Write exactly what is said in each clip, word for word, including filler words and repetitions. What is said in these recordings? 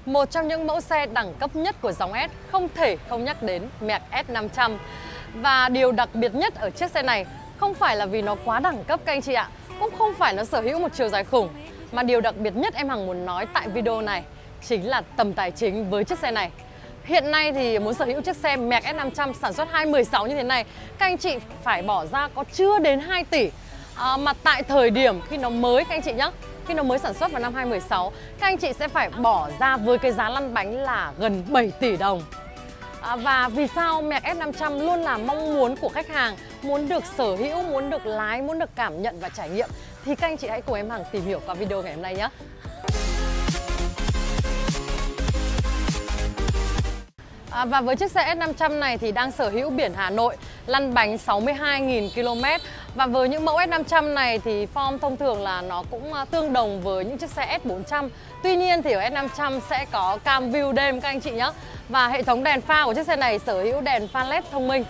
Một trong những mẫu xe đẳng cấp nhất của dòng S không thể không nhắc đến Merc S năm trăm. Và điều đặc biệt nhất ở chiếc xe này không phải là vì nó quá đẳng cấp các anh chị ạ, cũng không phải nó sở hữu một chiều dài khủng, mà điều đặc biệt nhất em Hằng muốn nói tại video này chính là tầm tài chính với chiếc xe này. Hiện nay thì muốn sở hữu chiếc xe Merc S năm trăm sản xuất hai mười sáu như thế này, các anh chị phải bỏ ra có chưa đến hai tỷ. À, mà tại thời điểm khi nó mới các anh chị nhé, khi nó mới sản xuất vào năm hai không một sáu, các anh chị sẽ phải bỏ ra với cái giá lăn bánh là gần bảy tỷ đồng. À, và vì sao Merc S năm trăm luôn là mong muốn của khách hàng, muốn được sở hữu, muốn được lái, muốn được cảm nhận và trải nghiệm, thì các anh chị hãy cùng em Hằng tìm hiểu qua video ngày hôm nay nhé. À, và với chiếc xe S năm trăm này thì đang sở hữu biển Hà Nội, lăn bánh sáu mươi hai nghìn ki lô mét. Và với những mẫu S năm trăm này thì form thông thường là nó cũng tương đồng với những chiếc xe S bốn trăm. Tuy nhiên thì ở S năm trăm sẽ có cam view đêm các anh chị nhé. Và hệ thống đèn pha của chiếc xe này sở hữu đèn pha led thông minh.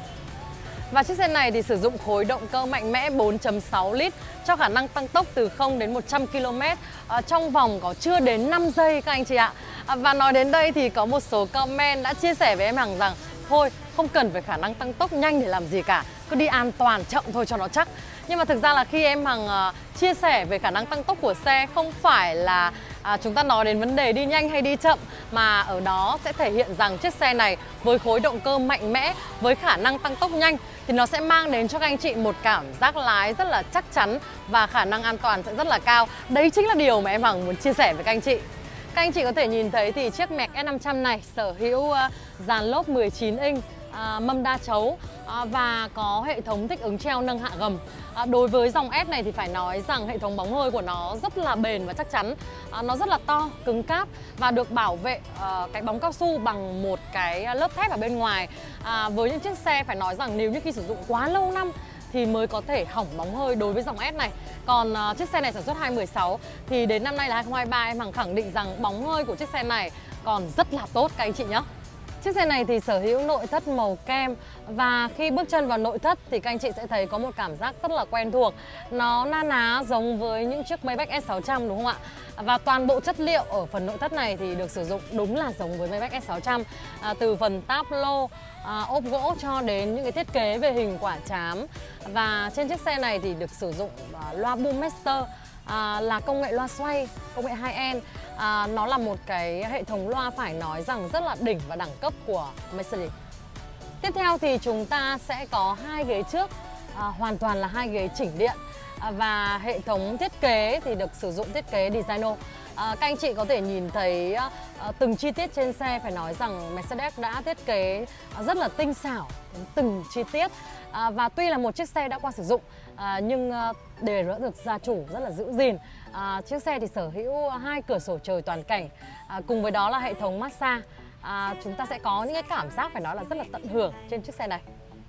Và chiếc xe này thì sử dụng khối động cơ mạnh mẽ bốn chấm sáu lít cho khả năng tăng tốc từ không đến một trăm ki lô mét à, trong vòng có chưa đến năm giây các anh chị ạ. À, và nói đến đây thì có một số comment đã chia sẻ với em Hằng rằng thôi không cần phải khả năng tăng tốc nhanh để làm gì cả, cứ đi an toàn chậm thôi cho nó chắc. Nhưng mà thực ra là khi em Hằng uh, chia sẻ về khả năng tăng tốc của xe, không phải là uh, chúng ta nói đến vấn đề đi nhanh hay đi chậm, mà ở đó sẽ thể hiện rằng chiếc xe này với khối động cơ mạnh mẽ, với khả năng tăng tốc nhanh thì nó sẽ mang đến cho các anh chị một cảm giác lái rất là chắc chắn và khả năng an toàn sẽ rất là cao. Đấy chính là điều mà em Hằng muốn chia sẻ với các anh chị. Các anh chị có thể nhìn thấy thì chiếc Merc S năm trăm này sở hữu uh, dàn lốp mười chín inch, uh, mâm đa chấu uh, và có hệ thống thích ứng treo nâng hạ gầm. Uh, đối với dòng S này thì phải nói rằng hệ thống bóng hơi của nó rất là bền và chắc chắn. Uh, nó rất là to, cứng cáp và được bảo vệ uh, cái bóng cao su bằng một cái lớp thép ở bên ngoài. Uh, với những chiếc xe phải nói rằng nếu như khi sử dụng quá lâu năm thì mới có thể hỏng bóng hơi đối với dòng S này. Còn uh, chiếc xe này sản xuất hai không một sáu thì đến năm nay là hai không hai ba em Hằng khẳng định rằng bóng hơi của chiếc xe này còn rất là tốt các anh chị nhé. Chiếc xe này thì sở hữu nội thất màu kem và khi bước chân vào nội thất thì các anh chị sẽ thấy có một cảm giác rất là quen thuộc. Nó na ná giống với những chiếc Maybach S sáu trăm đúng không ạ? Và toàn bộ chất liệu ở phần nội thất này thì được sử dụng đúng là giống với Maybach S sáu trăm. À, từ phần táp lô, à, ốp gỗ cho đến những cái thiết kế về hình quả trám. Và trên chiếc xe này thì được sử dụng à, loa Boom Master. À, là công nghệ loa xoay, công nghệ high-end. à, Nó là một cái hệ thống loa phải nói rằng rất là đỉnh và đẳng cấp của Mercedes. Tiếp theo thì chúng ta sẽ có hai ghế trước, à, hoàn toàn là hai ghế chỉnh điện. à, Và hệ thống thiết kế thì được sử dụng thiết kế Designo. à, Các anh chị có thể nhìn thấy à, từng chi tiết trên xe, phải nói rằng Mercedes đã thiết kế rất là tinh xảo từng chi tiết. à, Và tuy là một chiếc xe đã qua sử dụng à, nhưng à, đều đã được gia chủ rất là giữ gìn. à, Chiếc xe thì sở hữu hai cửa sổ trời toàn cảnh, à, cùng với đó là hệ thống massage. à, Chúng ta sẽ có những cái cảm giác phải nói là rất là tận hưởng trên chiếc xe này.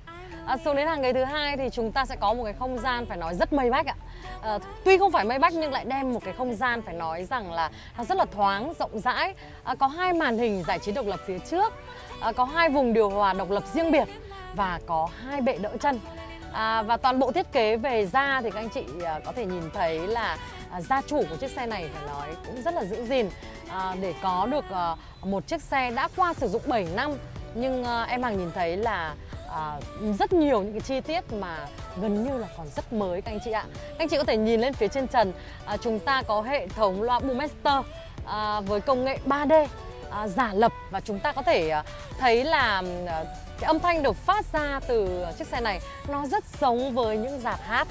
À, xuống đến hàng ghế thứ hai thì chúng ta sẽ có một cái không gian phải nói rất Maybach ạ. À, tuy không phải Maybach nhưng lại đem một cái không gian phải nói rằng là nó rất là thoáng, rộng rãi. À, có hai màn hình giải trí độc lập phía trước, à, có hai vùng điều hòa độc lập riêng biệt và có hai bệ đỡ chân. À, và toàn bộ thiết kế về da thì các anh chị à, có thể nhìn thấy là à, gia chủ của chiếc xe này phải nói cũng rất là giữ gìn à, để có được à, một chiếc xe đã qua sử dụng bảy năm. Nhưng à, em Hằng nhìn thấy là à, rất nhiều những cái chi tiết mà gần như là còn rất mới các anh chị ạ. Các anh chị có thể nhìn lên phía trên trần, à, chúng ta có hệ thống loa Boom Master à, với công nghệ ba D à, giả lập. Và chúng ta có thể à, thấy là à, cái âm thanh được phát ra từ chiếc xe này nó rất giống với những dạp hát.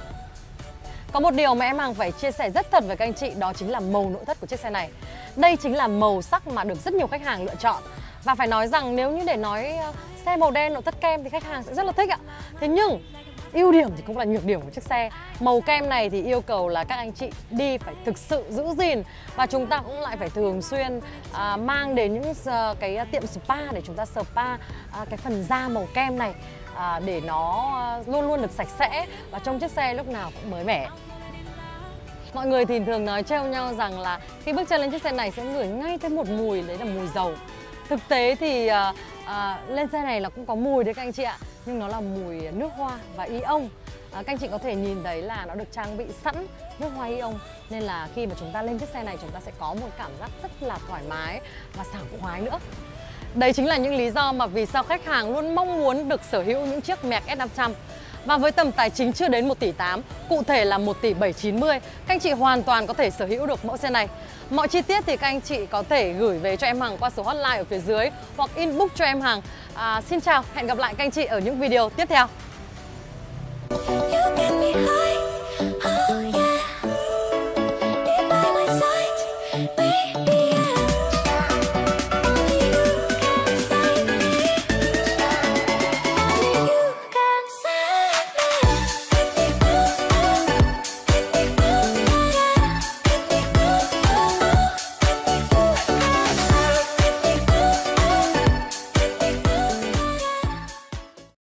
Có một điều mà em Hằng phải chia sẻ rất thật với các anh chị, đó chính là màu nội thất của chiếc xe này. Đây chính là màu sắc mà được rất nhiều khách hàng lựa chọn. Và phải nói rằng nếu như để nói xe màu đen nội thất kem thì khách hàng sẽ rất là thích ạ. Thế nhưng ưu điểm thì cũng là nhược điểm của chiếc xe. Màu kem này thì yêu cầu là các anh chị đi phải thực sự giữ gìn. Và chúng ta cũng lại phải thường xuyên à, mang đến những uh, cái tiệm spa để chúng ta spa uh, cái phần da màu kem này à, để nó uh, luôn luôn được sạch sẽ và trong chiếc xe lúc nào cũng mới mẻ. Mọi người thì thường nói trêu nhau rằng là khi bước chân lên chiếc xe này sẽ ngửi ngay thấy một mùi, đấy là mùi dầu. Thực tế thì uh, uh, lên xe này là cũng có mùi đấy các anh chị ạ, nhưng nó là mùi nước hoa và ion. À, các anh chị có thể nhìn thấy là nó được trang bị sẵn nước hoa ion Nên là khi mà chúng ta lên chiếc xe này, chúng ta sẽ có một cảm giác rất là thoải mái và sảng khoái nữa. Đây chính là những lý do mà vì sao khách hàng luôn mong muốn được sở hữu những chiếc Merc S năm trăm. Và với tầm tài chính chưa đến một tỷ tám, cụ thể là một tỷ bảy trăm chín mươi, các anh chị hoàn toàn có thể sở hữu được mẫu xe này. Mọi chi tiết thì các anh chị có thể gửi về cho em Hằng qua số hotline ở phía dưới hoặc inbox cho em Hằng. À, xin chào, hẹn gặp lại các anh chị ở những video tiếp theo.